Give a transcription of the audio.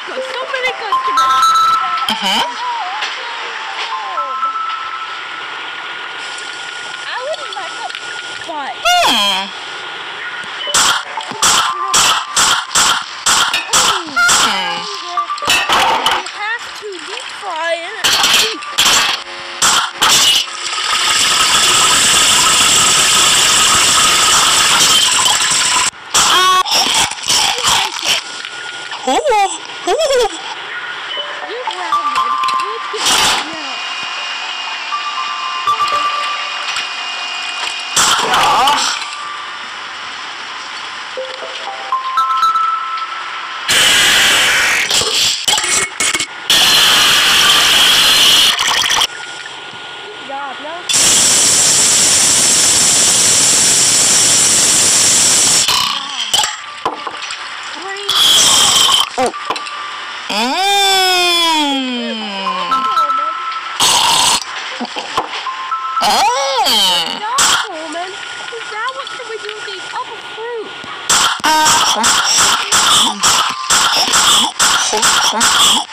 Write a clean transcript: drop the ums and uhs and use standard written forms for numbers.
got so many customers. I wouldn't back up, but you have to deep fry it. You're grounded. Let's get out now. Good job, no? Coleman. Now what can we do with these other fruit?